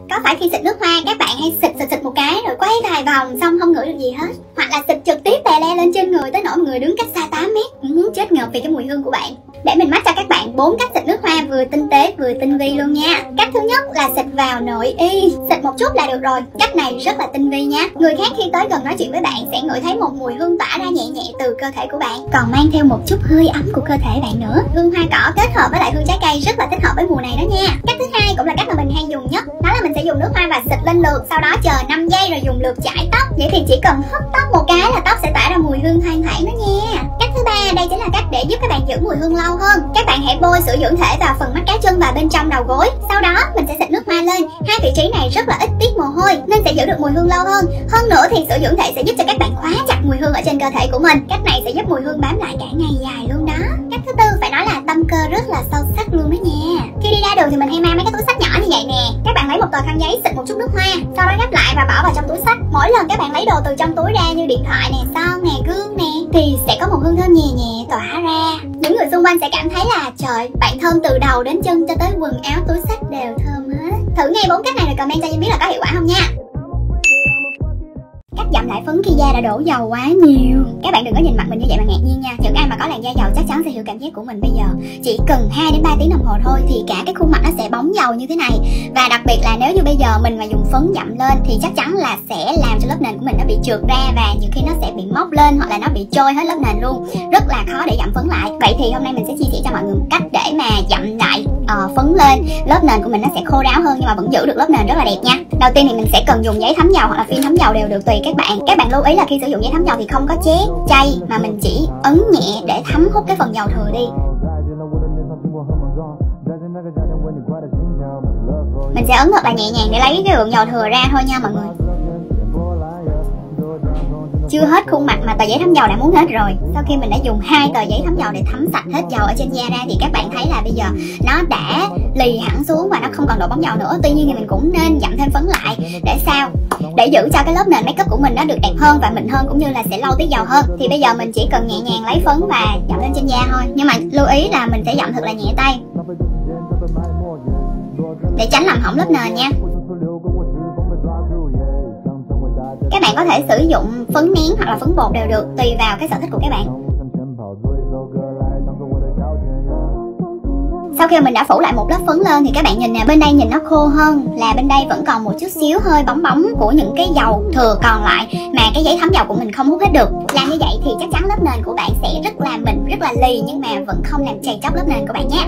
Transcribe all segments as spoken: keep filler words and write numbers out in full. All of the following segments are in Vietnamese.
Có phải khi xịt nước hoa các bạn hay xịt xịt xịt một cái rồi quay vài vòng xong không ngửi được gì hết, hoặc là xịt trực tiếp tè le lên trên người tới nỗi mọi người đứng cách xa tám mét cũng muốn chết ngợp vì cái mùi hương của bạn. Để mình mách cho các bạn bốn cách xịt nước hoa vừa tinh tế vừa tinh vi luôn nha. Cách thứ nhất là xịt vào nội y, xịt một chút là được rồi. Cách này rất là tinh vi nha. Người khác khi tới gần nói chuyện với bạn sẽ ngửi thấy một mùi hương tỏa ra nhẹ nhẹ từ cơ thể của bạn, còn mang theo một chút hơi ấm của cơ thể bạn nữa. Hương hoa cỏ kết hợp với lại hương trái cây rất là thích hợp với mùa này đó nha. Cách thứ hai cũng là cách mà mình hay dùng nhất, đó là mình sẽ dùng nước hoa và xịt lên lượt, sau đó chờ năm giây rồi dùng lượt chải tóc. Vậy thì chỉ cần hất tóc một cái là tóc sẽ tỏa ra mùi hương thoang thoảng đó nha. Cách thứ ba, đây chính là cách để giúp các bạn giữ mùi hương lâu hơn. Các bạn hãy bôi sữa dưỡng thể vào phần mắt cá chân và bên trong đầu gối, sau đó mình sẽ xịt nước hoa lên. Hai vị trí này rất là ít tiết mồ hôi nên sẽ giữ được mùi hương lâu hơn. Hơn nữa thì sữa dưỡng thể sẽ giúp cho các bạn khóa chặt mùi hương ở trên cơ thể của mình. Cách này sẽ giúp mùi hương bám lại cả ngày dài luôn đó. Cách thứ tư phải nói là tâm cơ rất là sâu sắc luôn đó nha. Khi đi ra đường thì mình hay mang mấy cái túi xách nhỏ như vậy nè. Các bạn lấy một tờ khăn giấy xịt một chút nước hoa, sau đó gấp lại và bỏ vào trong túi xách. Mỗi lần các bạn lấy đồ từ trong túi ra như điện thoại nè, son nè, gương nè thì sẽ có một hương thơm nhẹ nhẹ tỏa ra. Những người xung quanh sẽ cảm thấy là trời, bạn thơm từ đầu đến chân cho tới quần áo túi xách đều thơm hết. Thử ngay bốn cách này rồi comment cho Duyên biết là có hiệu quả không nha. Cách dặm lại phấn khi da đã đổ dầu quá nhiều. Các bạn đừng có nhìn mặt mình như vậy mà ngạc nhiên nha. Những ai mà có làn da dầu chắc chắn sẽ hiểu cảm giác của mình bây giờ. Chỉ cần hai đến ba tiếng đồng hồ thôi thì cả cái khuôn mặt nó sẽ bóng dầu như thế này. Và đặc biệt là nếu như bây giờ mình mà dùng phấn dặm lên thì chắc chắn là sẽ làm cho lớp nền của mình nó bị trượt ra, và nhiều khi nó sẽ bị mốc lên hoặc là nó bị trôi hết lớp nền luôn. Rất là khó để dặm phấn lại. Vậy thì hôm nay mình sẽ chia sẻ cho mọi người một cách để mà dặm lại uh, phấn lên, lớp nền của mình nó sẽ khô ráo hơn nhưng mà vẫn giữ được lớp nền rất là đẹp nha. Đầu tiên thì mình sẽ cần dùng giấy thấm dầu hoặc là phim thấm dầu đều được, tùy các bạn. Các bạn lưu ý là khi sử dụng giấy thấm dầu thì không có chế chay mà mình chỉ ấn nhẹ để thấm hút cái phần dầu thừa đi. Mình sẽ ấn thật là nhẹ nhàng để lấy cái lượng dầu thừa ra thôi nha mọi người. Chưa hết khuôn mặt mà tờ giấy thấm dầu đã muốn hết rồi. Sau khi mình đã dùng hai tờ giấy thấm dầu để thấm sạch hết dầu ở trên da ra thì các bạn thấy là bây giờ nó đã lì hẳn xuống và nó không còn độ bóng dầu nữa. Tuy nhiên thì mình cũng nên dặm thêm phấn lại để sao? Để giữ cho cái lớp nền make up của mình nó được đẹp hơn và mịn hơn, cũng như là sẽ lâu tiết dầu hơn. Thì bây giờ mình chỉ cần nhẹ nhàng lấy phấn và dặm lên trên da thôi. Nhưng mà lưu ý là mình sẽ dặm thật là nhẹ tay để tránh làm hỏng lớp nền nha. Các bạn có thể sử dụng phấn nén hoặc là phấn bột đều được, tùy vào cái sở thích của các bạn. Sau khi mình đã phủ lại một lớp phấn lên thì các bạn nhìn nè, bên đây nhìn nó khô hơn, là bên đây vẫn còn một chút xíu hơi bóng bóng của những cái dầu thừa còn lại mà cái giấy thấm dầu của mình không hút hết được. Làm như vậy thì chắc chắn lớp nền của bạn sẽ rất là mịn, rất là lì nhưng mà vẫn không làm chày chóc lớp nền của bạn nhé.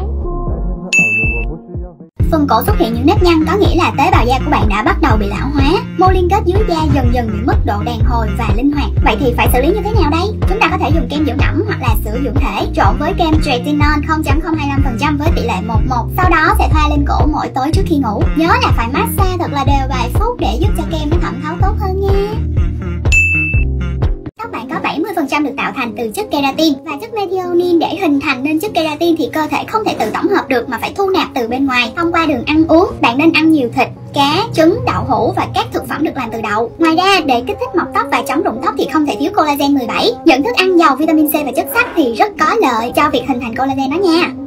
Phần cổ xuất hiện những nếp nhăn có nghĩa là tế bào da của bạn đã bắt đầu bị lão hóa, mô liên kết dưới da dần dần bị mất độ đàn hồi và linh hoạt. Vậy thì phải xử lý như thế nào đây? Chúng ta có thể dùng kem dưỡng ẩm hoặc là sữa dưỡng thể trộn với kem retinol không phẩy không hai lăm phần trăm với tỷ lệ một một. Sau đó sẽ thoa lên cổ mỗi tối trước khi ngủ. Nhớ là phải massage thật là đều vài phút để giúp cho kem nó thẩm thấu tốt hơn nha. Tóc bạn có bảy mươi phần trăm được tạo thành từ chất keratin, và chất methionine để hình thành nên chất keratin thì cơ thể không thể tự tổng hợp được mà phải thu nạp từ bên ngoài thông qua đường ăn uống. Bạn nên ăn nhiều thịt, cá, trứng, đậu hũ và các thực phẩm được làm từ đậu. Ngoài ra, để kích thích mọc tóc và chống rụng tóc thì không thể thiếu collagen mười bảy. Những thức ăn giàu vitamin C và chất sắt thì rất có lợi cho việc hình thành collagen đó nha.